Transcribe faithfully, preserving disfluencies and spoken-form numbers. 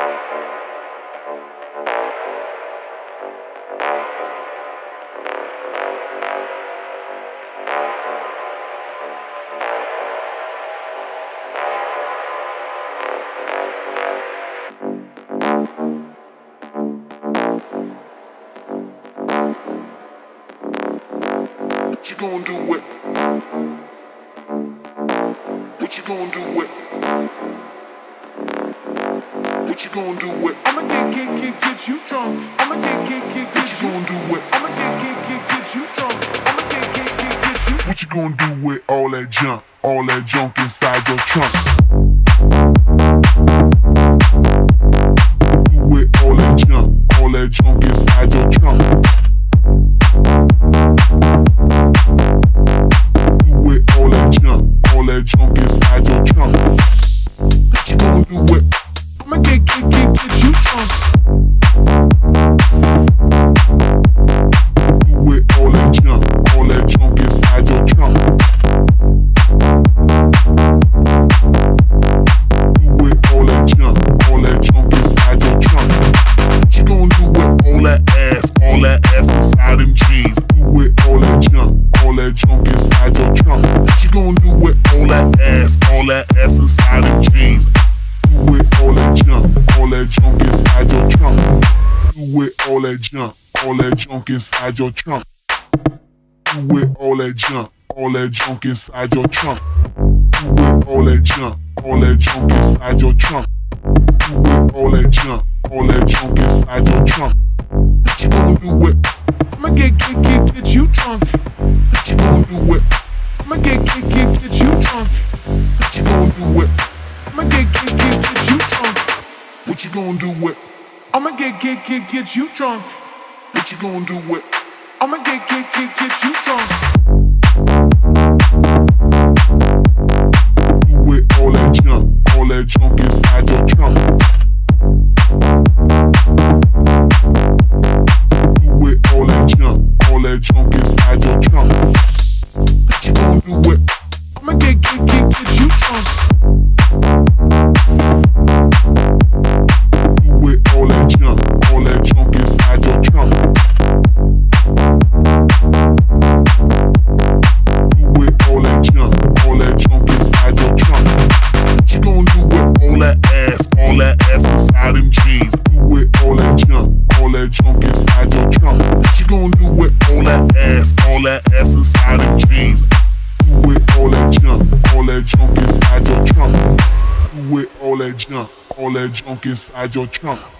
What you gonna do with? What you gonna do with? What you gonna do with? I'ma get, get, get, get you drunk. I'ma get, get, get, What get you gonna do with? I'ma get, get, get, get you drunk. I'ma get, get, get, get you. What you gonna do with all that junk, all that junk inside your trunk? Do with all that junk, all that junk inside your trunk. Do with all that junk, all that junk inside your trunk. What you gonna do with? I'ma get, get, get, get you drunk. Do with all that junk, all that junk inside your trunk. Do with all that junk, all that junk inside your trunk. What you gonna do with all that ass, all that ass inside them jeans? Do with all that junk, all that junk inside your trunk. What you gonna do with all that ass, all that ass inside them jeans? Do with all that junk, all that junk inside your trunk. Do with all that junk, all that junk inside your trunk. Do with all that junk, all that junk inside your trunk. Do with all that junk, all that junk inside your trunk. Do with all that junk, all that junk inside your trunk. What you gonna do with? I'ma get, get, get, get you drunk. What you gonna do with? I'ma get, get, get, get you drunk. What you gonna do with? I'ma get, get, get, get you drunk. What you gonna do with? I'ma get, get, get, get you drunk. What you gonna do with? I'ma get, get, get, get you drunk. Do with all that junk, all that junk inside your trunk. Do with all that junk, all that junk inside your trunk. What you gonna do with? I'ma get, get, get, get you drunk. Do with all that junk, all that junk inside your trunk. Do with all that junk, all that junk inside your trunk. What you gonna do with all that ass, all that ass inside them jeans? Do with all that junk, all that junk inside your trunk. What you gonna do with all that ass, all that ass inside them jeans? Do with all that junk, all that junk inside your trunk. Do with all that junk, all that junk inside your trunk.